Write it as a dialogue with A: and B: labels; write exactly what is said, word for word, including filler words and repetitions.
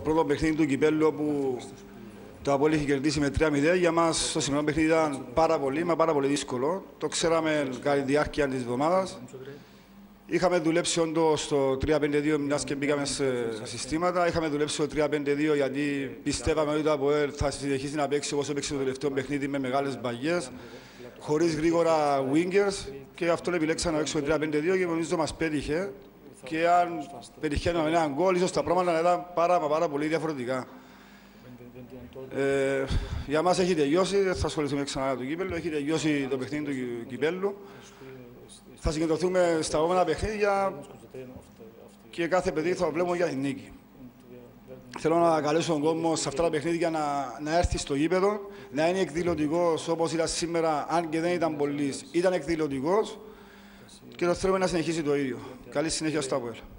A: πρώτο παιχνίδι του κυπέλλου όπου το Απόλλη είχε κερδίσει με τρία μηδέν. Για μας το σημερινό παιχνίδι ήταν πάρα πολύ, μα πάρα πολύ δύσκολο. Το ξέραμε κατά τη διάρκεια της εβδομάδας. Είχαμε δουλέψει όντως στο τρία πέντε δύο, μιας και μπήκαμε σε συστήματα. Είχαμε δουλέψει στο τρία πέντε δύο γιατί πιστεύαμε ότι το Αποέλ θα συνεχίσει να παίξει όπως έπαιξε το τελευταίο παιχνίδι με μεγάλες μπαγιές, χωρίς γρήγορα wingers, και αυτό επιλέξαμε να παίξουμε τρία πέντε δύο και νομίζω μας πέτυχε. Και αν πετυχαίναμε έναν γκολ, ίσως τα πράγματα να ήταν πάρα, πάρα πολύ διαφορετικά. Ε, για μας έχει τελειώσει, δεν θα ασχοληθούμε ξανά το κύπελλο, έχει τελειώσει το παιχνίδι του κυπέλλου. Θα συγκεντρωθούμε στα επόμενα παιχνίδια και κάθε παιδί θα βλέπουμε για την νίκη. Θέλω να καλέσω τον κόσμο σε αυτά τα παιχνίδια να, να έρθει στο γήπεδο, να είναι εκδηλωτικός όπως ήταν σήμερα, αν και δεν ήταν πολλής, ήταν εκδηλωτικός και το θέλουμε να συνεχίσει το ίδιο. Καλή συνέχεια στο Αποέλ.